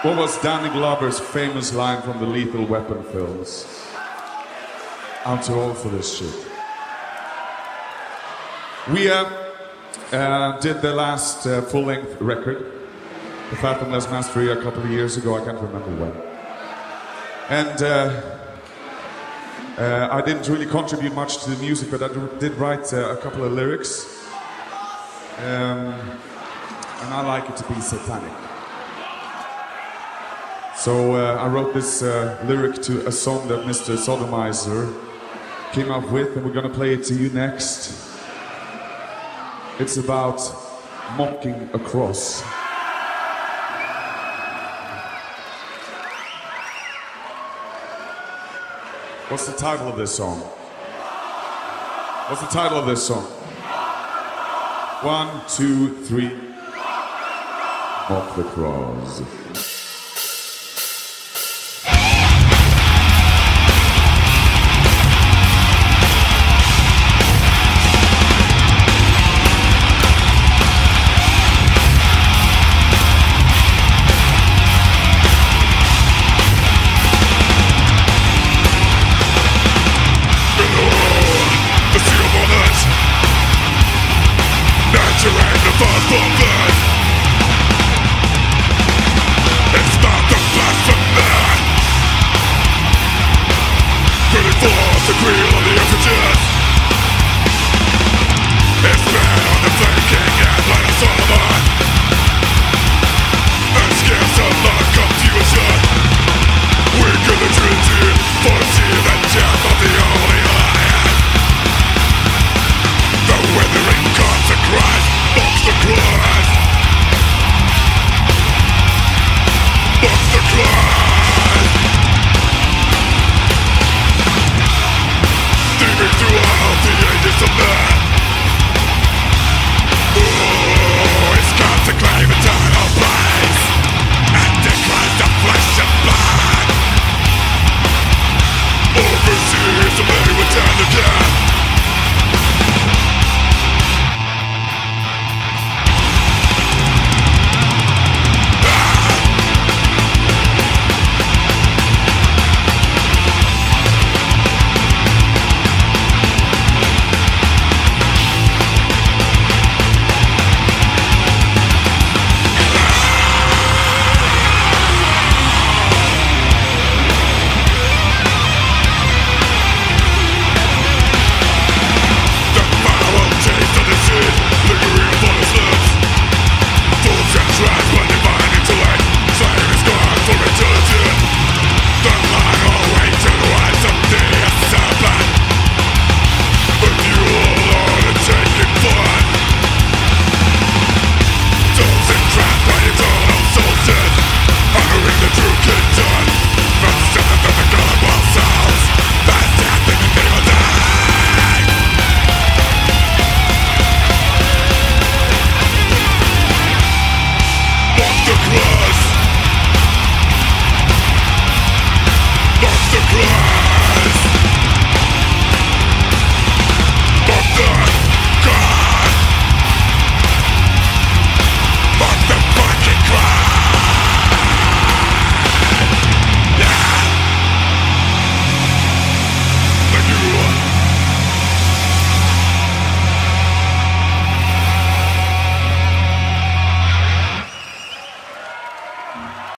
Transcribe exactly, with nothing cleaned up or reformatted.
What was Danny Glover's famous line from the Lethal Weapon films? I'm too old for this shit. We uh, uh, did the last uh, full-length record, The Fathomless Mastery, a couple of years ago. I can't remember when. And uh, uh, I didn't really contribute much to the music, but I did write uh, a couple of lyrics. Um, and I like it to be satanic. So uh, I wrote this uh, lyric to a song that Mister Sodomizer came up with, and we're gonna play it to you next. It's about mocking a cross. What's the title of this song? What's the title of this song? One, two, three. Mock the cross.